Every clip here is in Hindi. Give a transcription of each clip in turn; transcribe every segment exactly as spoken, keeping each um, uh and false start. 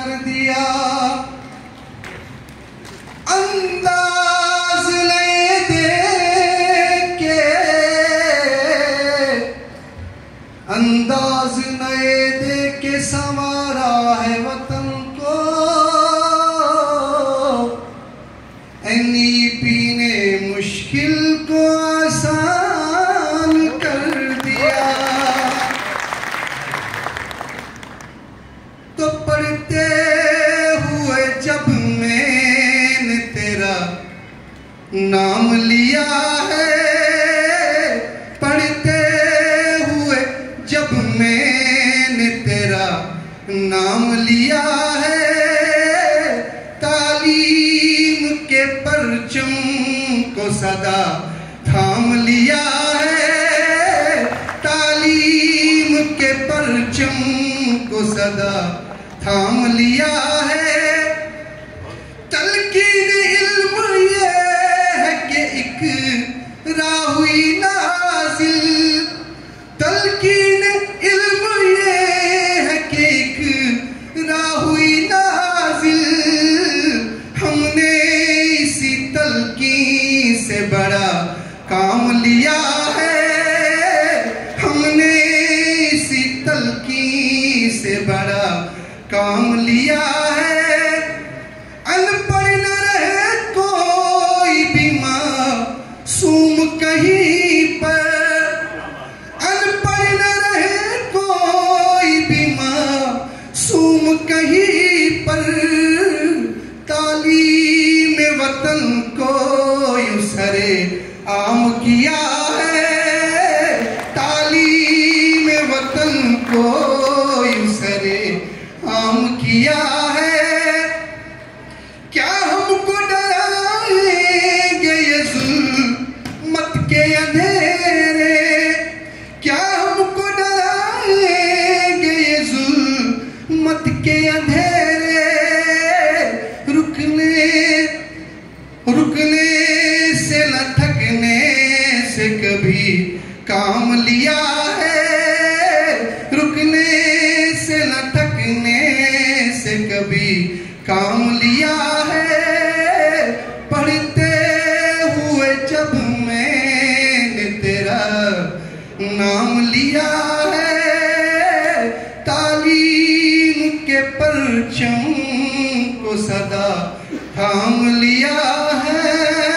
कर दिया। अंदाज नए देख के, अंदाज नए देख के संवारा है वतन को। एन ई पी ने मुश्किल को आसान कर दिया। तो पढ़ते हुए जब मैंने तेरा नाम लिया है, पढ़ते हुए जब मैंने तेरा नाम लिया है, तालीम के परचम को सदा थाम लिया है, तालीम के परचम को सदा थाम लिया है। तलकीन इल्म ये है कि एक राहुई नाज़िल, तलकीन इल्म ये है कि एक राहुई नाज़िल। हमने इसी तलकीन से बड़ा काम लिया है, हमने इसी तलकीन से बड़ा काम लिया है। अनपढ़ न रहे कोई भी मासूम कहीं पर, अनपढ़ न रहे कोई भी मासूम कहीं पर। तालीम वतन को यूं सरे आम किया है, तालीम वतन को यूं सरे आम किया है। क्या हमको डराएंगे ये ज़ुल्मत के अंधेरे, क्या हमको डराएंगे ये ज़ुल्मत के अंधेरे। रुकने रुकने से न थकने से कभी काम लिया है, रुकने से न थकने से कभी काम लिया है। पढ़ते हुए जब मैंने तेरा नाम लिया है, तालीम के परचम को सदा थाम लिया है।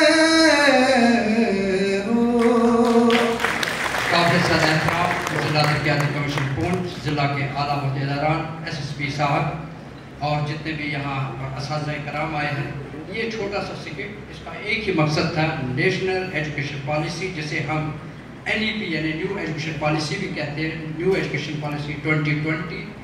काफी ज़्यादा एहतराम जिला तरक्याती कमीशन पूंछ, जिला के आला मुहतरम एस एस पी साहब और जितने भी यहाँ असातिज़ा कराम आए हैं। ये छोटा सा सिक्के, इसका एक ही मकसद था, नेशनल एजुकेशन पॉलिसी जिसे हम एन ई पी यानी न्यू एजुकेशन पॉलिसी भी कहते हैं, new education policy twenty twenty